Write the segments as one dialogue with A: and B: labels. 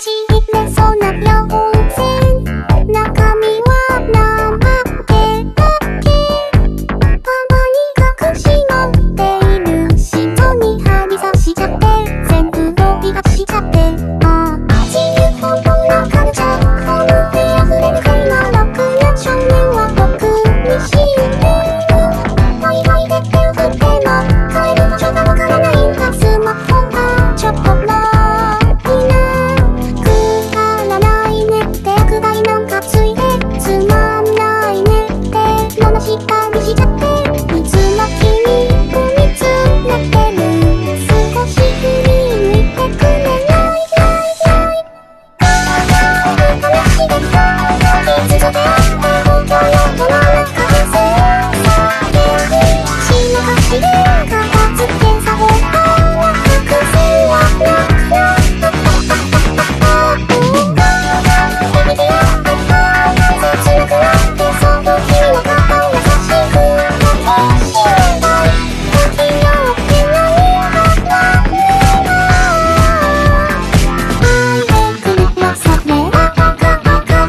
A: ちぎれそうな両線、中身は生毛だけ。パパに隠し持っている人に針刺しちゃって、全部飛び出しちゃって。ああ自由奔放なカルチャー、ホームで溢れる会話、ろくな少年は僕に死んでる。ハイハイで手を振っても帰る場所がわからないんだ。スマホがちょっとローになくならないねって、悪態なんかついてつまんないねって罵ったりしちゃって、いつも君を見つめてる。少し振り向いてくれない話で傷つけ合って本当の大人な風船叫びしなかしで片付けされたら伏線はなくなったエビディア切なくなってその君の肩を優しく抱きしめたい。時よってないはなれないでくれなされバカバカ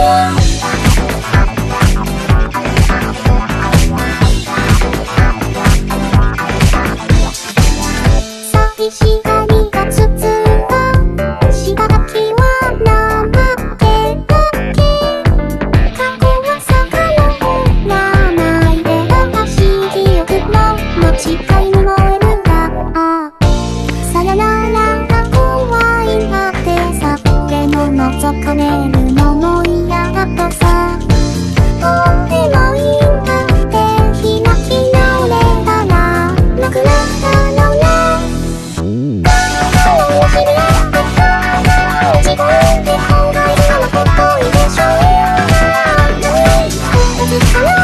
A: 寂しがりがつつが下書きは生毛だけ。過去は遡らないで正しい記憶の間違いに燃えるが、ああさよならが怖いんだってさ。でも覗かれるのも嫌だとさ。どうでもいいんだって開き直れたらなくなったのね。知り合って自分で考えるのもっといいでしょう。何か